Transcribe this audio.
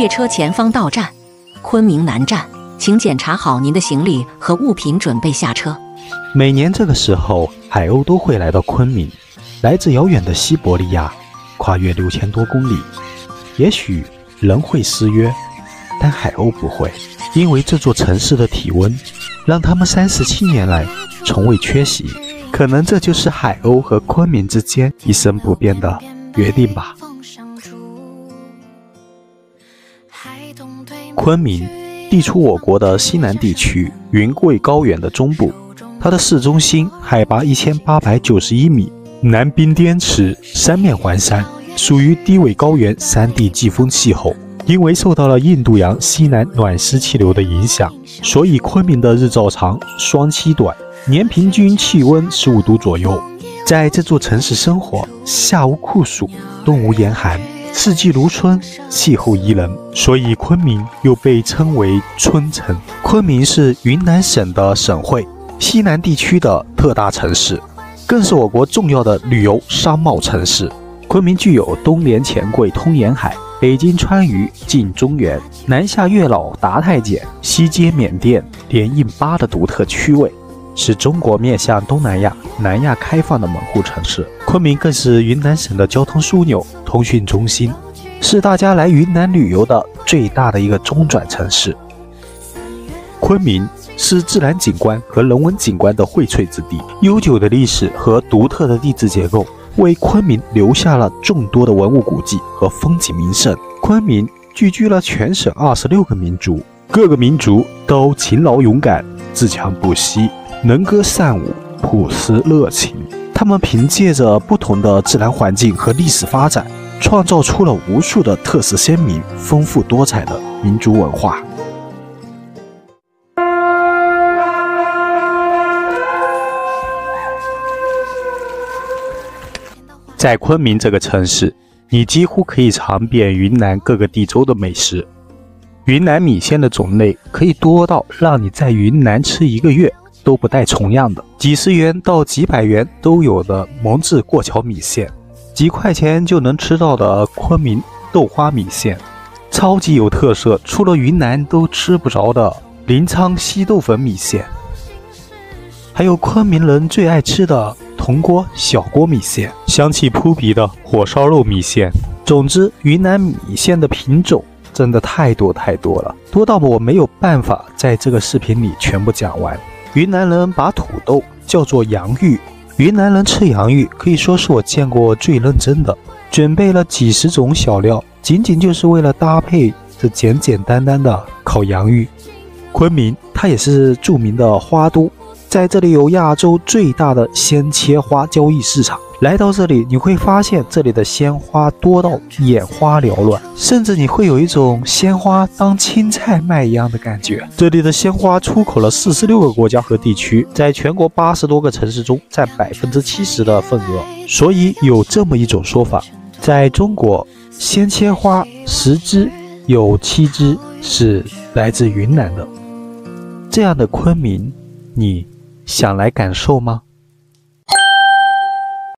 列车前方到站，昆明南站，请检查好您的行李和物品，准备下车。 每年这个时候，海鸥都会来到昆明，来自遥远的西伯利亚，跨越6000多公里。也许人会失约，但海鸥不会，因为这座城市的体温让他们37年来从未缺席。可能这就是海鸥和昆明之间一生不变的约定吧。昆明地处我国的西南地区云贵高原的中部，它的市中心海拔1891米，南濒滇池，三面环山，属于低纬高原山地季风气候。因为受到了印度洋西南暖湿气流的影响，所以昆明的日照长，霜期短，年平均气温15度左右。在这座城市生活，夏无酷暑，冬无严寒，四季如春，气候宜人，所以昆明又被称为春城。昆明是云南省的省会，西南地区的特大城市，更是我国重要的旅游商贸城市。昆明具有东连钱柜通沿海，北经川渝进中原，南下月老达太检，西接缅甸连印巴的独特区位，是中国面向东南亚、南亚开放的门户城市。昆明更是云南省的交通枢纽、通讯中心，是大家来云南旅游的最大的一个中转城市。昆明是自然景观和人文景观的荟萃之地，悠久的历史和独特的地质结构为昆明留下了众多的文物古迹和风景名胜。昆明聚居了全省26个民族，各个民族都勤劳勇敢、自强不息，能歌善舞，朴实热情。他们凭借着不同的自然环境和历史发展，创造出了无数的特色鲜明、丰富多彩的民族文化。在昆明这个城市，你几乎可以尝遍云南各个地州的美食。云南米线的种类可以多到让你在云南吃1个月都不带重样的，几十元到几百元都有的蒙自过桥米线，几块钱就能吃到的昆明豆花米线，超级有特色，除了云南都吃不着的临沧稀豆粉米线，还有昆明人最爱吃的铜锅小锅米线，香气扑鼻的火烧肉米线。总之，云南米线的品种真的太多了，多到我没有办法在这个视频里全部讲完。云南人把土豆叫做洋芋，云南人吃洋芋可以说是我见过最认真的，准备了几十种小料，仅仅就是为了搭配这简单的烤洋芋。昆明它也是著名的花都，在这里有亚洲最大的鲜切花交易市场。来到这里，你会发现这里的鲜花多到眼花缭乱，甚至你会有一种鲜花当青菜卖一样的感觉。这里的鲜花出口了46个国家和地区，在全国80多个城市中占70%的份额。所以有这么一种说法，在中国，鲜切花10只有7只是来自云南的。这样的昆明，你想来感受吗？